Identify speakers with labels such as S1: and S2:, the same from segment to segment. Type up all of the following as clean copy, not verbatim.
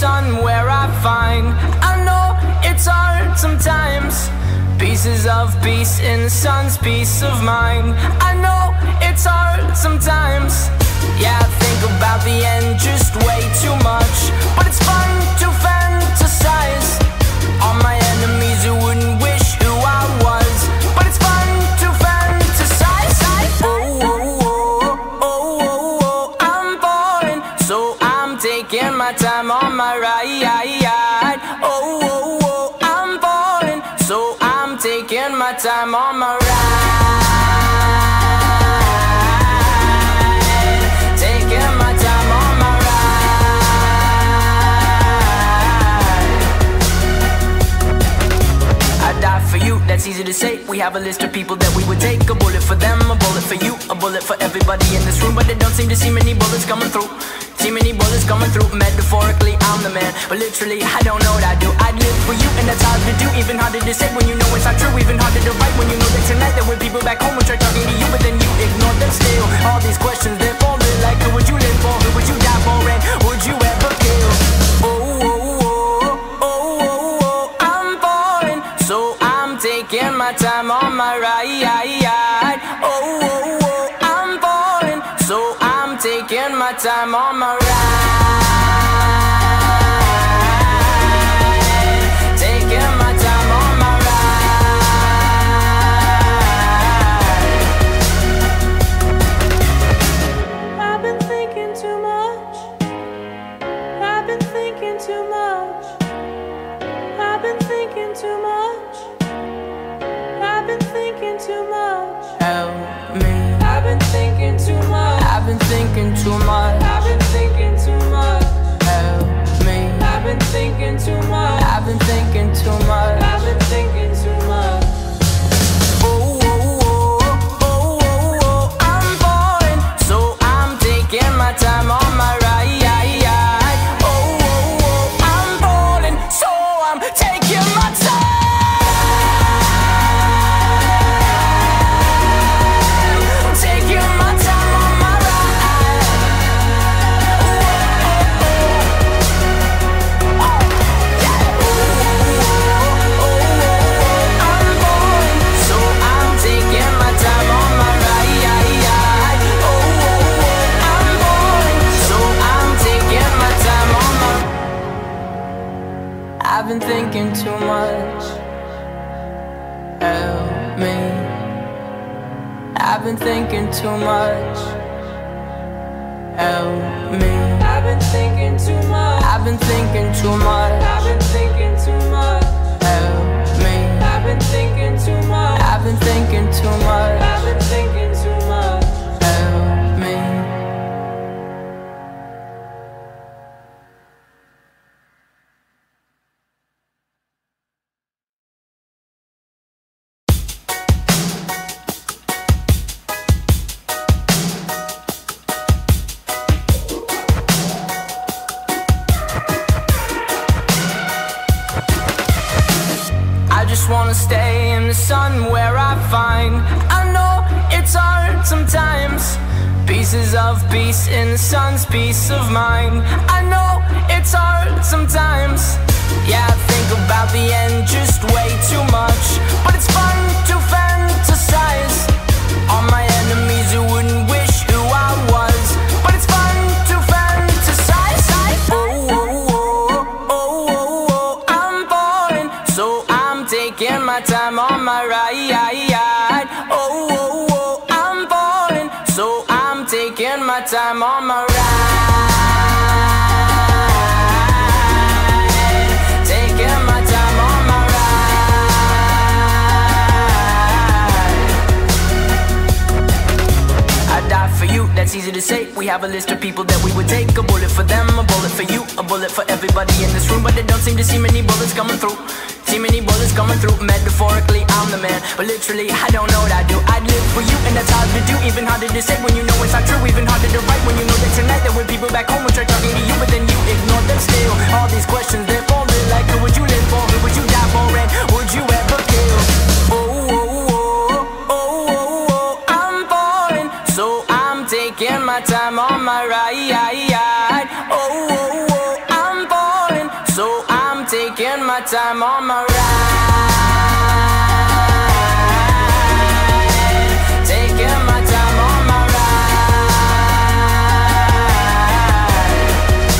S1: sun where I find, I know it's hard sometimes, pieces of peace in the sun's peace of mind. I know it's hard sometimes, yeah, I think about the end just way too much, but it's fun to fantasize on my enemies who wouldn't wish who I was, but it's fun to fantasize. Oh, oh, oh, oh, oh, oh, I'm falling, so I'm taking my time on my ride. Oh, oh, oh, I'm falling, so I'm taking my time on my ride. Taking my time on my ride. I die for you, that's easy to say. We have a list of people that we would take. A bullet for them, a bullet for you, a bullet for everybody in this room. But they don't seem to see many bullets coming through. See many bullets coming through. Metaphorically, I'm the man, but literally, I don't know what I do. I'd live for you, and that's hard to do. Even harder to say when you know it's not true. Even harder to write when you know that tonight there were people back home who tried talking to you, but then you ignored them still. All these questions, they're falling like, who would you live for? Who would you die for? And would you ever kill? Oh, oh, oh, oh, oh, oh, I'm falling, so I'm taking my time on my ride. Oh, oh, oh, I'm falling, so I'm taking my time on my ride. Taking my time on my ride.
S2: I've been thinking too much. I've been thinking too much. I've been thinking too much. I've been thinking too much.
S1: Help me.
S2: I've been thinking too much.
S1: I've been thinking too much.
S2: I've been thinking too much.
S1: Help me.
S2: I've been thinking too much.
S1: I've been thinking too much.
S2: I've been thinking too much.
S1: Oh, oh, oh, oh, oh, oh, I'm falling, so I'm taking my time on my ride. Oh, oh, oh, I'm falling, so I'm taking my time. Taking my time on my ride. Oh, oh, oh, yeah. Oh, oh, I'm falling, so I'm taking my time on my ride. Oh, oh, I'm falling, so I'm taking my time on my. I've been thinking too much. Help me. I've been thinking too much. Help me.
S2: I've been thinking too much.
S1: I've been thinking too much.
S2: I've been thinking too much.
S1: Help me.
S2: I've been thinking too much.
S1: I've been thinking too much.
S2: I've been thinking too much.
S1: Help me. I just wanna stay in the sun where I find, I know it's hard sometimes, pieces of peace in the sun's peace of mind. I know it's hard sometimes, yeah, I think about the end just way too much, but it's fun to fantasize on my enemies who wouldn't wish who I was, but it's fun to fantasize. Oh, oh, oh, oh, oh, oh, I'm falling, so I'm taking my time on my ride. Oh, oh, oh, I'm falling, so I'm taking my time on my ride. Taking my time on my ride. I die for you, that's easy to say. We have a list of people that we would take. A bullet for them, a bullet for you, a bullet for everybody in this room. But they don't seem to see many bullets coming through. See many bullets coming through. Metaphorically, I'm the man, but literally, I don't know what I do. I'd live for you, and that's hard to do. Even harder to say when you know it's not true. Even harder to write when you know that tonight there were people back home who tried talking to you, but then you ignored them still. All these questions, they're falling like, who would you live for? Who would you die for? And would you ever kill? Oh, oh, oh, oh, oh, oh, I'm falling, so I'm taking my time on my ride. Oh, oh, oh, I'm falling, taking my time on my ride. Taking my time on my ride.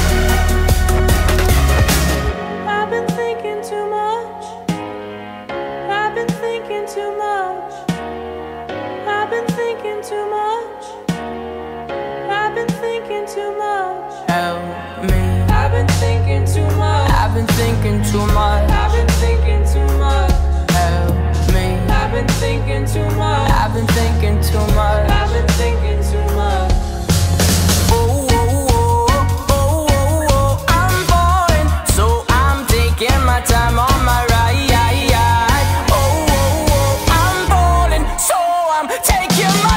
S2: I've been thinking too much. I've been thinking too much. I've been thinking too much. I've been thinking too much.
S1: Help me.
S2: I've been thinking too much.
S1: I've been thinking too much.
S2: I've been thinking too much.
S1: Help me.
S2: I've been thinking too much.
S1: I've been thinking too much.
S2: I've been thinking too much.
S1: Oh, oh, oh, oh, oh, oh, I'm falling, so I'm taking my time on my ride. Oh, oh, oh, I'm falling, so I'm taking my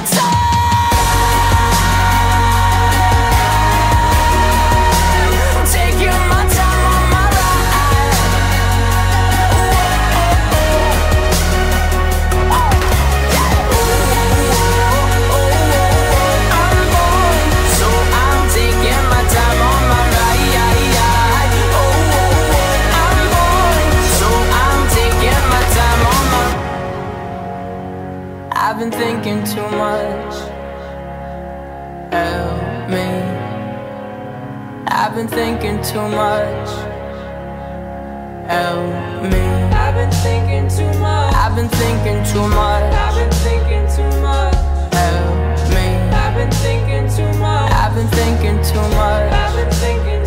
S1: time. Taking my time on my ride. Oh, oh, oh, oh, yeah. Oh, oh, oh, I'm falling, so I'm taking my time on my ride. Oh, oh, oh, I'm falling, so I'm taking my time on my. I've been thinking too much. Help me. I've been thinking too much. Help me.
S2: I've been thinking too much.
S1: I've been thinking too much.
S2: I've been thinking too much.
S1: Help me.
S2: I've been thinking too much.
S1: I've been thinking too much.
S2: I've been thinking